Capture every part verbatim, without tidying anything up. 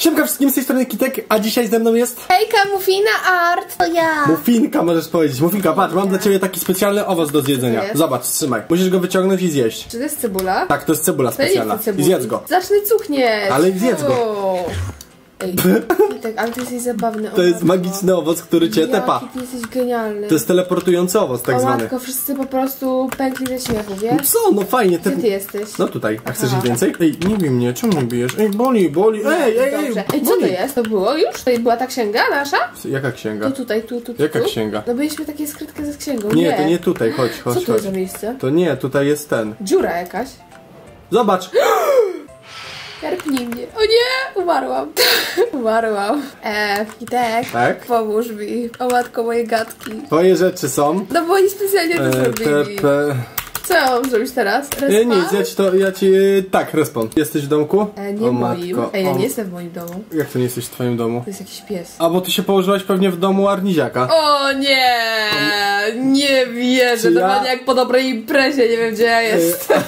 Siemka wszystkim, z tej strony Kitek, a dzisiaj ze mną jest... Hejka, Mufina Art, to ja. Mufinka możesz powiedzieć. Mufinka, patrz, mam dla ciebie taki specjalny owoc do zjedzenia. Zobacz, trzymaj. Musisz go wyciągnąć i zjeść. Czy to jest cebula? Tak, to jest cebula specjalna. I zjedz go. Zacznę cuchnieć. Ale zjedz go. Ej, Kitek, ale ty jesteś zabawny. To jest magiczny owoc, który cię tepa. Ty jesteś genialny. To jest teleportujący owoc, tak o, zwany. matko, wszyscy po prostu pękli ze śmiechu, wiesz? Co? No fajnie. Gdzie ty jesteś? No tutaj. A chcesz Aha. ich więcej? Ej, nie bij mnie, czemu mnie bijesz? Ej, boli, boli. Ej, ej, ej, Dobrze. Ej, co to jest? To było już? To była ta księga nasza? Jaka księga? Tu, tutaj, tu, tu, tu. Jaka tu? księga? No byliśmy takie skrytkę ze księgą. Nie, Nie, to nie tutaj, chodź, chodź, Co tu chodź. jest za miejsce? To nie, tutaj jest ten. Dziura jakaś. Zobacz! Terpnij mnie. O nie! Umarłam. Umarłam. Eee, Kitek. Tak? Pomóż mi. O matko, moje gadki. Twoje rzeczy są. No bo oni specjalnie to E, zrobili. te, pe... Co ja mam zrobić teraz? Nie, Respawn? nic, ja ci to, ja ci, e, tak, respon. Jesteś w domku? E, nie O w moim. matko, Ej, ja o- nie jestem w moim domu. Jak to nie jesteś w twoim domu? To jest jakiś pies. A, bo ty się położyłaś pewnie w domu Arniziaka. O nie! Nie wierzę. Czy ja- Normalnie jak po dobrej imprezie, nie wiem gdzie ja jestem.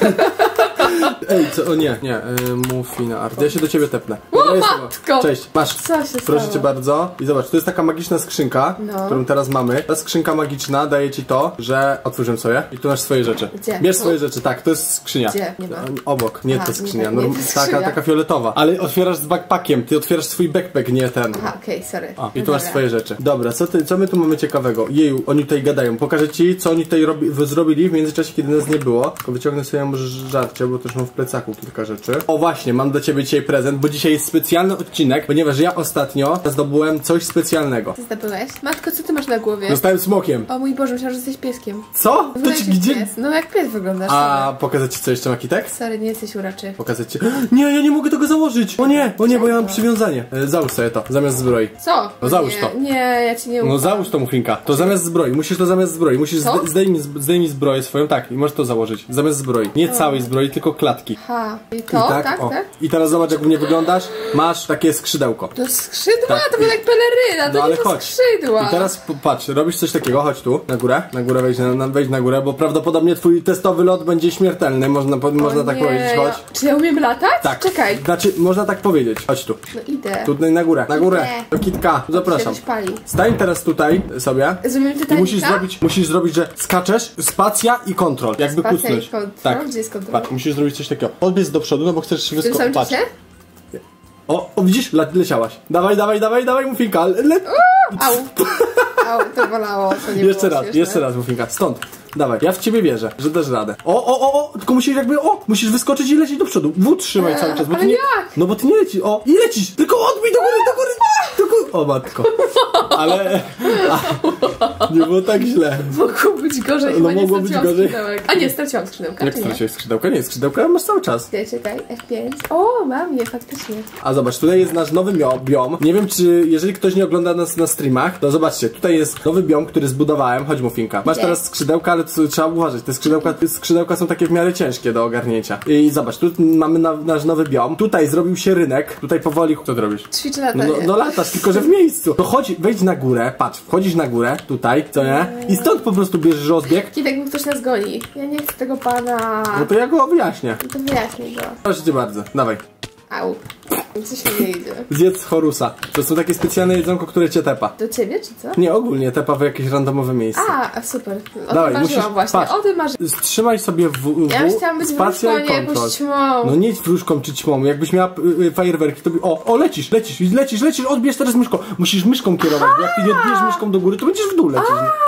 Ej, co, o nie, nie, y, Mufina Art, ja się do ciebie tepnę. O, Dobra, jestem. matko! Cześć, masz. Co się Proszę stało? cię bardzo. I zobacz, to jest taka magiczna skrzynka, No. którą teraz mamy. Ta skrzynka magiczna daje ci to, że otwórzymy sobie i tu masz swoje rzeczy. Gdzie? Bierz Tu? swoje rzeczy, tak, to jest skrzynia. Gdzie? Nie ma. Obok, nie Aha, to nie skrzynia, tak, nie norm- ta skrzynia. taka, taka fioletowa. Ale otwierasz z backpackiem, ty otwierasz swój backpack, nie ten. Aha, okej, okay, sorry. A, i No tu masz dobra. swoje rzeczy. Dobra, co, ty, co my tu mamy ciekawego? Jeju, oni tutaj gadają. Pokażę ci, co oni tutaj robi, wy zrobili w międzyczasie, kiedy nas nie było. Tylko wyciągnę sobie może żarcie, bo też mam w plecaku kilka rzeczy. O właśnie, mam dla ciebie dzisiaj prezent, bo dzisiaj jest specjalny odcinek, ponieważ ja ostatnio zdobyłem coś specjalnego. Co zdobyłeś? Matko, co ty masz na głowie? Zostałem smokiem. O mój Boże, myślałam, że jesteś pieskiem. Co? To Wyglądasz ci jak gdzie? pies. No jak pies wyglądasz. A sorry. pokazać ci co jeszcze, Makitek? Sorry, nie jesteś uraczy. Pokazać ci. Nie, ja nie mogę tego założyć! O nie, o nie, bo ja mam przywiązanie. E, Załóż sobie to, zamiast zbroi. Co? No załóż nie, to. Nie, ja ci nie ufam. No załóż to, Mufinka. To zamiast zbroi. Musisz to zamiast zbroi. Musisz Co? zde- zdejmij, zdejmij zbroję swoją, tak, i możesz to założyć. Zamiast zbroi. Nie całej zbroi, tylko klatki. Ha, i I to, tak, tak? o. I teraz zobacz, jak u mnie wyglądasz. Masz takie skrzydełko. To skrzydła? Tak. To wygląda jak peleryna, to No ale nie to chodź. skrzydła. I teraz p- patrz, robisz coś takiego, chodź tu, na górę, na górę, wejdź na, na, wejdź na górę, bo prawdopodobnie twój testowy lot będzie śmiertelny, można, po, można O tak nie, powiedzieć, chodź. Czy ja umiem latać? Tak. Czekaj. Znaczy, można tak powiedzieć, chodź tu. No idę. Tutaj na górę, na górę. Idę. Do Kitka, zapraszam. Się pali. Stań teraz tutaj sobie. Zrobimy I Titanica? musisz zrobić, musisz zrobić, że skaczesz, spacja i kontrol, jakby Spacja kucnąć. i kontrol? Tak. Gdzie jest kontrol? Patrz, musisz zrobić coś takiego. Podbiec do przodu, no bo chcesz się W tym samym wyskoczyć. czasie? O, o, widzisz? Le leciałaś. Dawaj, dawaj, dawaj, dawaj, Mufinka. Le Au. Au, to bolało, to nie jeszcze było raz, śmieszne. jeszcze raz, Mufinka. Stąd. Dawaj, ja w ciebie wierzę, że dasz radę. O, o, o, o, tylko musisz jakby, o, musisz wyskoczyć i lecieć do przodu. W trzymaj Eee, cały czas, bo ty ale nie... jak? No bo ty nie lecisz, o, i lecisz, tylko odbij do góry, do góry, do góry. O matko. Ale... A, nie było tak źle. Mogło być gorzej, No chyba nie mogło być straciłam gorzej. skrzydełek. A nie, straciłam skrzydełka. Jak czy nie? straciłeś skrzydełka? Nie, skrzydełka masz cały czas. Czekaj, czekaj, F pięć. O, mam je, faktycznie. A zobacz, tutaj jest nasz nowy mio- biom. Nie wiem, czy jeżeli ktoś nie ogląda nas na streamach, to zobaczcie, tutaj jest nowy biom, który zbudowałem. Chodź, Mufinka. Masz Gdzie? teraz skrzydełka, ale to trzeba uważać. Te skrzydełka, te skrzydełka są takie w miarę ciężkie do ogarnięcia. I zobacz, tu mamy na, nasz nowy biom. Tutaj zrobił się rynek. Tutaj powoli... Co ty robisz? Ćwiczę No, latanie. no, no latasz, tylko że w miejscu. To chodź, wejdź na górę, patrz, wchodzisz na górę, tutaj, co nie? I stąd po prostu bierzesz rozbieg. Kiedy mi ktoś nas goni. Ja nie chcę tego pana. No to ja go wyjaśnię. To wyjaśnij go. Proszę cię bardzo, dawaj. Au. Coś mi nie idzie. Zjedz chorusa. To są takie specjalne jedzonko, które cię tepa. Do ciebie, czy co? Nie, ogólnie tepa w jakieś randomowe miejsce. A, a super. O Dawaj, tym marzyłam musisz- właśnie. patrz. O tym marzyłam. Trzymaj sobie w, w Ja już chciałam być spacja wróżką, i nie kontrol. jakąś ćmą. No nie wróżką czy ćmą. Jakbyś miała y, y, fajerwerki, to by... O, o, lecisz, lecisz, lecisz, lecisz, odbierz teraz myszką. Musisz myszką kierować, bo jak ty nie odbierzesz myszką do góry, to będziesz w dół lecieć.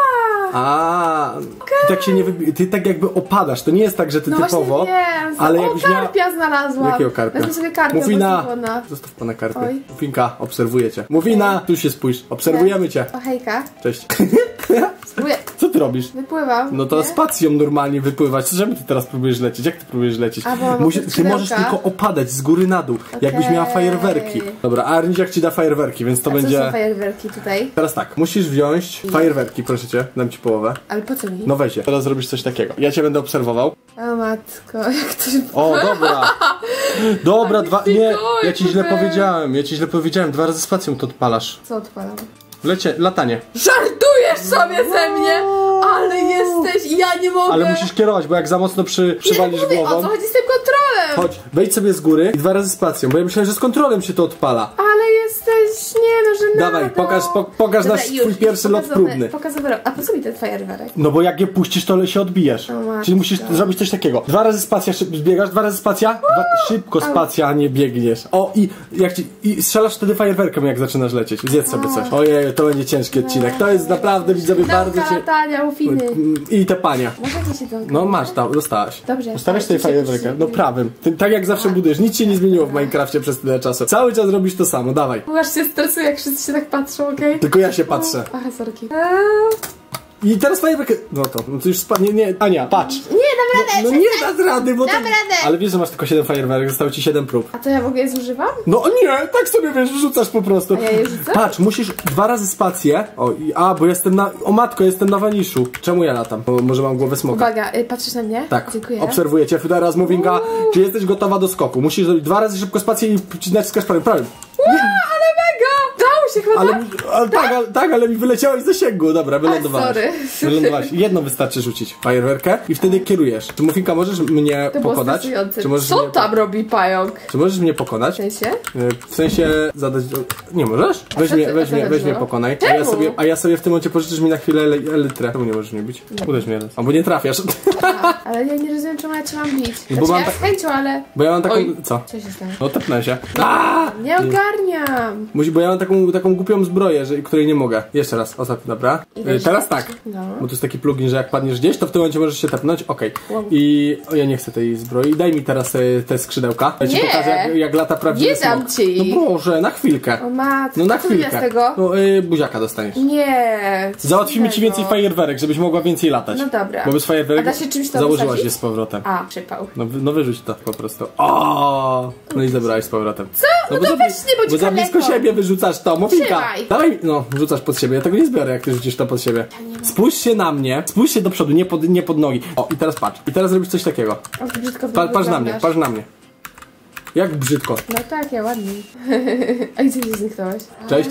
A, ty tak się nie wybi- ty tak jakby opadasz. To nie jest tak, że ty No typowo. właśnie wiem. Ale o, jakbyś karpia miała... znalazłam. Jakiego karpia? Wezmę sobie karpia, Mufina! bo znikła. Zostaw pana karpę. Oj. Mufinka, obserwuję cię. Mufina, tu się spójrz. Obserwujemy cię. O, hejka. Cześć. Spróbuję. Co ty robisz? Wypływam. No to nie? spacją normalnie wypływać. Czemu ty teraz próbujesz lecieć? Jak ty próbujesz lecieć? A, bo mam Musi, te ty możesz skrzydełka. tylko opadać z góry na dół. Jakbyś miała fajerwerki. Dobra, a Arniziak ci da fajerwerki, więc to A będzie... co są fajerwerki tutaj? Teraz tak, musisz wziąć fajerwerki, proszę cię. Dam ci połowę. Ale po co mi? No weź je. Teraz zrobisz coś takiego. Ja cię będę obserwował. O matko, jak to się... O, dobra. Dobra, dwa... Nie, ja ci źle Super. powiedziałem. Ja ci źle powiedziałem. Dwa razy spacją to odpalasz. Co odpalam? Lecie, latanie. Żartujesz sobie ze mnie! Ale jesteś, ja nie mogę! Ale musisz kierować, bo jak za mocno przy, przywalisz nie mówię, głową... o co chodzi z tym kontrolem? Chodź, wejdź sobie z góry i dwa razy spacją, bo ja myślałem, że z kontrolem się to odpala. Ale Dawaj, pokaż, po, pokaż Dobra, nasz już, twój pierwszy lot pokazowy, próbny. Pokazowy lot. A po co mi ten fajerwerek? No bo jak je puścisz, to się odbijesz. matko. Czyli musisz zrobić coś takiego. Dwa razy spacja, szyb, zbiegasz, dwa razy spacja, dwa, szybko spacja, a nie biegniesz. O i jak ci, i strzelasz wtedy fajerwerkiem, jak zaczynasz lecieć. Zjedz sobie coś. Ojej, to będzie ciężki odcinek. To jest naprawdę, widzowie, bardzo cię... Tania, ufiny. I te pania. Możecie się to... No masz, tam, dostałaś. Dobrze. Dostałaś tej tak, fajerwerkę. No prawym. Ty, tak jak zawsze budujesz. Nic się nie zmieniło w Minecrafcie przez tyle czasu. Cały czas robisz to samo, dawaj. Aż się stresuję, jak wszyscy się tak patrzą, okej? Okay? Tylko ja się patrzę. Aha, sorki. I teraz fajerwerkę... No to, no to już spadnie, nie, Ania, patrz. Nie, dam radę! No, no nie dasz rady, bo Dam to... radę! Ale wiesz, że masz tylko siedem fajerwerek, zostało ci siedem prób. A to ja w ogóle je zużywam? No nie, tak sobie wiesz, rzucasz po prostu. A ja je rzucę? Patrz, musisz dwa razy spację. O, i, a, bo jestem na... O matko, jestem na waniszu. Czemu ja latam? Bo może mam głowę smoka. Uwaga, y, patrzysz na mnie? Tak, Dziękuję. obserwuję cię teraz, Mufinka. Czy jesteś gotowa do skoku? Musisz zrobić dwa razy szybko spację i naciskasz prawym. prawym. Ua, ale mega! Dało się chyba, Ale, tak? ale, tak, ale, tak, ale mi wyleciałeś z zasięgu. Dobra, wylądowałeś. sorry. Wylądowałeś. Jedno wystarczy rzucić. Fajerwerkę i wtedy kierujesz. Czy Mufinka możesz mnie To było pokonać? stresujące. Czy możesz Co mnie... tam robi pająk? Czy możesz mnie pokonać? W sensie? W sensie zadać... Nie możesz? Weź co mnie, ty- weź a co mnie, weź chodziło? mnie pokonaj. A ja, Czemu? sobie, a ja sobie w tym momencie pożyczysz mi na chwilę el- elytrę. Czemu nie możesz mnie bić? Uderz mnie raz. Albo nie trafiasz. A, ale ja nie rozumiem, czemu ja cię mam bić. No bo Znaczy, mam ja tak- z chęcią, ale... Bo ja mam taką... Oj. Co? Co się stało? No tepnę się. Aaaa! Nie ogarniam. Musi, bo ja mam taką, taką głupią zbroję, że, której nie mogę. Jeszcze raz, ostatni, dobra? I Y, wiesz, teraz tak. No. Bo to jest taki plugin, że jak padniesz gdzieś, to w tym momencie możesz się tepnąć. Okej. Wow. I o, ja nie chcę tej zbroi. Daj mi teraz y, te skrzydełka. Ja ci Nie. pokażę, jak, jak lata prawdziwy Nie dam smok. ci. No Boże, na chwilkę. O matko, No na co tu ja chwilkę. z tego? No y, buziaka dostaniesz. Nie. co Załatwimy ci innego. więcej fajerwerek, żebyś mogła więcej latać. No dobra. Bo bez fajerwerek A da się czymś to założyłaś wysadzić? je z powrotem. A, przypał. No, wy- no wyrzuć to po prostu. O, no i zabrałeś z powrotem. Co? No, bo to za, weź nie bądź Bo za blisko kaleko. siebie wyrzucasz to, Mufinka. Trzymaj. Dawaj, no, rzucasz pod siebie. Ja tego nie zbiorę, jak ty rzucisz to pod siebie. Spójrz się na mnie, spójrz się do przodu, nie pod, nie pod nogi. O, i teraz patrz. I teraz robisz coś takiego. O, to brzydko Pa, patrz na wyglądasz. mnie, patrz na mnie. Jak brzydko. No tak, ja ładnie. A gdzie ty zniknąłeś? Cześć.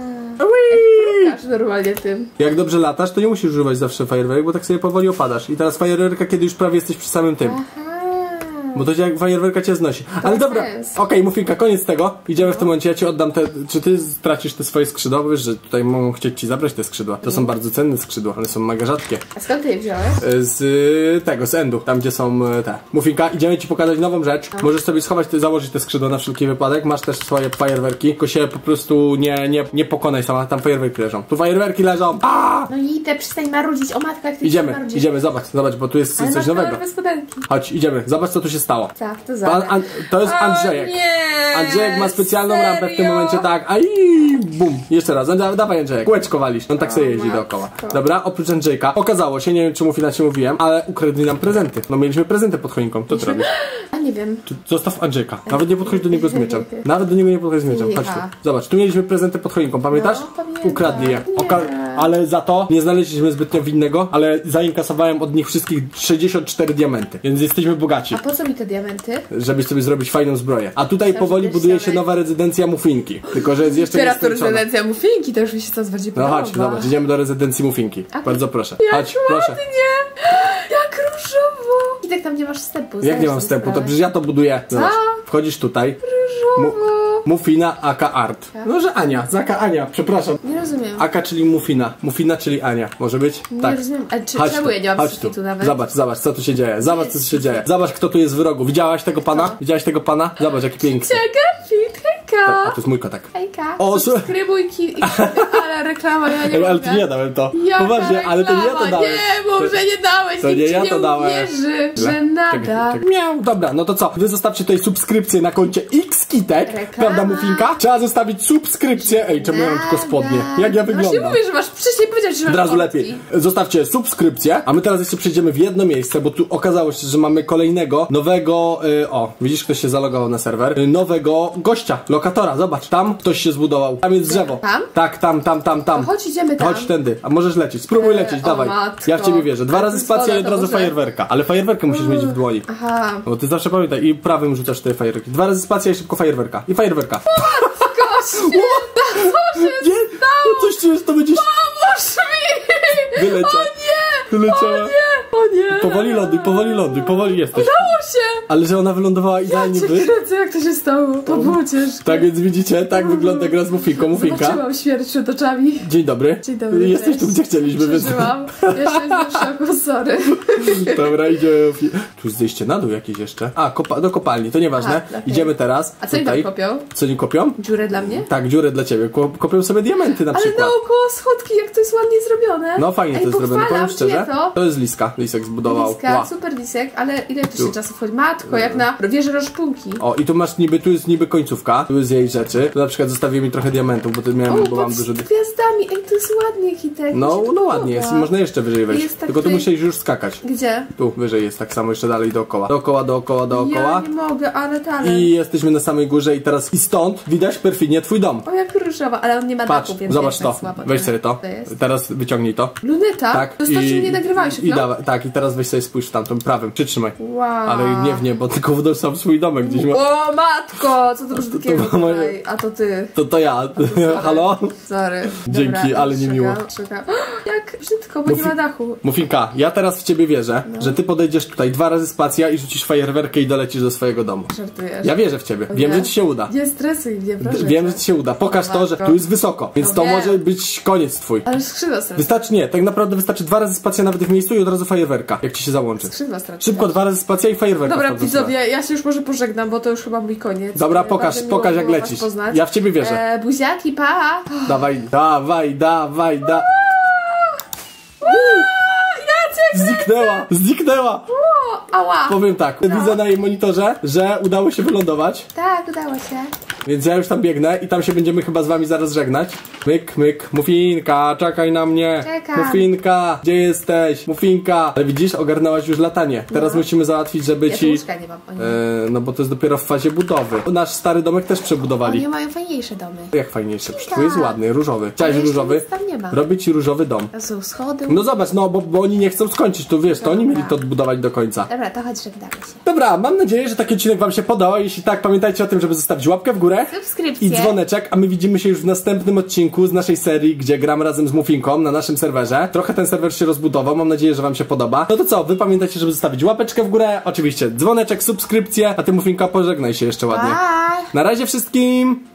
A, Każ normalnie tym. Jak dobrze latasz, to nie musisz używać zawsze fajerwerek, bo tak sobie powoli opadasz. I teraz fajerwerka, kiedy już prawie jesteś przy samym tym. Aha. Bo to jak fajerwerka cię znosi. Ale ma dobra, sens. okej, Mufinka, koniec tego. Idziemy w tym momencie, ja ci oddam te... Czy ty stracisz te swoje skrzydła? Bo wiesz, że tutaj mogą chcieć ci zabrać te skrzydła. To są bardzo cenne skrzydła, one są mega rzadkie. A skąd ty je wziąłeś? Z y, tego, z endu, tam gdzie są y, te. Mufinka, idziemy ci pokazać nową rzecz. Możesz sobie schować, te, założyć te skrzydła na wszelki wypadek. Masz też swoje fajerwerki, tylko się po prostu nie, nie, nie pokonaj sama, tam fajerwerki leżą. Tu fajerwerki leżą. Aaaa! No i te przestań marudzić, o matko, jak ty Idziemy, marudzisz. idziemy, zobacz, zobacz, bo tu jest Ale coś masz nowego. kolorowe spodenki. Chodź, idziemy, zobacz co tu się stało. Tak, to Pan, zaraz. an, to jest Andrzejek. nie! Andrzejek ma specjalną Serio? rampę w tym momencie, tak. A i bum. Jeszcze raz. Da, dawaj Andrzejek. Kółeczko walisz. On tak sobie jeździ matko. dookoła. Dobra, oprócz Andrzejka. Okazało się, nie wiem czy mu financznie mówiłem, ale ukradli nam prezenty. No mieliśmy prezenty pod choinką. Co ty robisz? A nie wiem. Tu- Zostaw Andrzejka. Nawet nie podchodź do niego z mieczem. Nawet do niego nie podchodź z mieczem. Chodź tu. Ja. Zobacz, tu mieliśmy prezenty pod choinką, pamiętasz? No, pamiętam. Ukradli je. Nie. Oka ale za to nie znaleźliśmy zbytnio winnego, ale zainkasowałem od nich wszystkich sześćdziesiąt cztery diamenty. Więc jesteśmy bogaci. A po co mi te diamenty? Żeby sobie zrobić fajną zbroję. A tutaj Myślałam, powoli że buduje się pierścionek. nowa rezydencja Mufinki. Tylko, że jest jeszcze Teraz to nieskończona. rezydencja Mufinki, to już mi się coraz bardziej No podoba. chodź, zobacz, idziemy do rezydencji Mufinki. A- Bardzo proszę. Jak Chodź, proszę. ładnie! Jak różowo! I tak tam nie masz wstępu. Jak zdajesz nie mam sobie wstępu, to sprawę. przecież ja to buduję. Zobacz, wchodzisz tutaj. Mu Mufina aka Art. No, że Ania, zaka Ania, przepraszam. Nie rozumiem. Aka, czyli Mufina. Mufina, czyli Ania. Może być? Nie tak. rozumiem. A czy, Chodź czemu tu, ja nie mam chodź tu. sufitu nawet? Zobacz, zobacz, co tu się dzieje. Zobacz, co tu się dzieje. Zobacz, kto tu jest w rogu. Widziałaś tego pana? Widziałaś tego pana? Zobacz, jaki piękny. Czekaj, fit, hejka! A to jest mój kotek. Hejka! O, Subskrybuj ki... i- ale reklama, ja nie Ej, ale mogę. to nie ja dałem to. Jaka Poważnie, ale to nie ja to reklama? dałem. Nie, mów, że nie dałeś, To nikt nie ci ja nie to dałem. uwierzy, Ile? że nada. Czekaj, czekaj. Miał, dobra, no to co? Wy zostawcie tutaj subskrypcję na koncie Xkitek, Reklama. prawda Mufinka? Trzeba zostawić subskrypcję. Ej, czemu ja mam tylko spodnie? Jak ja No właśnie wyglądam? mówię, że masz, wcześniej powiedziałeś, że masz Od razu opcji. lepiej. Zostawcie subskrypcję, a my teraz jeszcze przejdziemy w jedno miejsce, bo tu okazało się, że mamy kolejnego, nowego, y, o, widzisz, ktoś się zalogował na serwer, y, nowego gościa, lokatora, zobacz, tam ktoś się zbudował, tam jest drzewo. Tam? Tak, tam, tam, tam, tam. To chodź, idziemy tam. Chodź tędy, a możesz lecieć, spróbuj E, lecieć, o dawaj. matko. Ja w ciebie wierzę. Dwa Ale razy to spacja i woda, od to razu może- fajerwerka, ale fajerwerkę musisz mieć w dłoni. Aha. Bo ty zawsze pamiętaj, i prawym rzucasz te fajerwerki. Dwa razy spacja i szybko fajerwerka. I fajerwerka. Goście, co się Nie, no coś czujesz, to będziesz Pomóż mi! wyleciał. O nie! Wyleciała. O nie! O nie! Powoli ląduj, powoli ląduj, powoli jesteś. Udało się! Ale że ona wylądowała idealnie Cię by. kręcę, jak to się stało? To było ciężkie. Tak więc widzicie, tak wygląda gra z Mufinką. Mufinka. Zobaczyłam śmierć przed oczami. Dzień dobry. Dzień dobry. Jesteś tu, gdzie chcieliśmy. Przeżyłam. Jeszcze jestem w szoku, sorry. Dobra, idziemy. Tu jest zejście na dół jakieś jeszcze. A, kopa do kopalni, to nieważne. Aha, okay. Idziemy teraz. A co oni tam kopią? Co oni kopią? Dziurę dla mnie? Tak, dziurę dla ciebie. Kopią sobie diamenty na Ale przykład. naokoło schodki, jak to jest ładnie zrobione. No fajnie Ej, to jest zrobione, powiem szczerze. To? to jest liska. Lisek zbudował. Liska, Ła. super lisek, ale ile tu się czasu wchodzi? Matko, jak na wieży rozpunki. O, i tu masz niby, tu jest niby końcówka. Tu jest jej rzeczy. Tu na przykład zostawiłem mi trochę diamentów, bo to miałem, O, bo mam pod dużo. z gwiazdami. Ej, to jest ładnie, Kitek. No, no ładnie jest. Można jeszcze wyżej wejść. Jest tak Tylko tu wy- musisz już skakać. Gdzie? Tu wyżej jest tak samo, jeszcze dalej dookoła. Dookoła, dookoła, dookoła. Ja nie mogę, ale dalej. I jesteśmy na samej górze i teraz i stąd widać perfidnie twój dom. O, jak różowa, ale on nie ma Patrz, dachu, więc zobacz jest to. tak słabo. Weź sobie to. To jest. Teraz wyciągnij to. Luneta? Tak. To znaczy, nie nagrywałeś i, i dawa, Tak, i teraz weź sobie spójrz w tamtym prawym. Przytrzymaj. Wow. Ale nie w nie, bo tylko wydał sam swój domek gdzieś ma. O matko, co to brzydkiego to moje- tutaj? A to ty. To to ja. Halo? Sorry. Dzięki, Dobra, ale nie miło. szukam, szukam. Jak brzydko, bo nie ma dachu. Mufinka, ja teraz w ciebie wierzę, że ty podejdziesz tutaj dwa razy spacja i rzucisz fajerwerkę i dolecisz do swojego domu. Żartujesz. Ja wierzę w ciebie. Wiem, Nie. że ci się uda. Nie stresuj mnie, proszę. Wiem, że ci się uda. Pokaż to, że tu jest wysoko, więc to No wiem. może być koniec twój. Ale skrzydła stracę. Wystarczy nie, tak naprawdę wystarczy dwa razy spacja nawet w miejscu i od razu fajerwerka, jak ci się załączy. Skrzydła stracę. Szybko dwa razy spacja i fajerwerka. Dobra, w tamtą widzowie, ja się już może pożegnam, bo to już chyba mój koniec. Dobra, E, pokaż, bardzo miło pokaż jak było was lecisz. poznać. Ja w ciebie wierzę. E, buziaki, pa! Dawaj, dawaj, dawaj, da. Jacek! Zniknęła, zniknęła. O, ała! Powiem tak, widzę na jej monitorze, że udało się wylądować, Tak, udało się. więc ja już tam biegnę i tam się będziemy chyba z wami zaraz żegnać. Myk, myk, Mufinka, czekaj na mnie. Czekam. Mufinka, gdzie jesteś? Mufinka. Ale widzisz, ogarnęłaś już latanie. Teraz No. musimy załatwić, żeby Ja ci... łóżka nie mam. Oni, E, no bo to jest dopiero w fazie budowy. Nasz stary domek też przebudowali. oni mają fajniejsze domy. Jak fajniejsze, przecież twój jest ładny, różowy. Chciałeś Ale jeszcze różowy? nic tam nie ma. Robię ci różowy dom. To są schody. No zobacz, no bo, bo oni nie chcą skończyć, tu wiesz, to oni Dobra. mieli to odbudować do końca. Dobra, to chodź, żegnamy się. Dobra, mam nadzieję, że taki odcinek wam się podobał. Jeśli tak, pamiętajcie o tym, żeby zostawić łapkę w górę Subskrypcję. i dzwoneczek, a my widzimy się już w następnym odcinku z naszej serii, gdzie gram razem z Mufinką na naszym serwerze. Trochę ten serwer się rozbudował, mam nadzieję, że wam się podoba. No to co, wy pamiętajcie, żeby zostawić łapeczkę w górę, oczywiście dzwoneczek, subskrypcję, a ty Mufinka pożegnaj się jeszcze ładnie. Bye! Na razie wszystkim!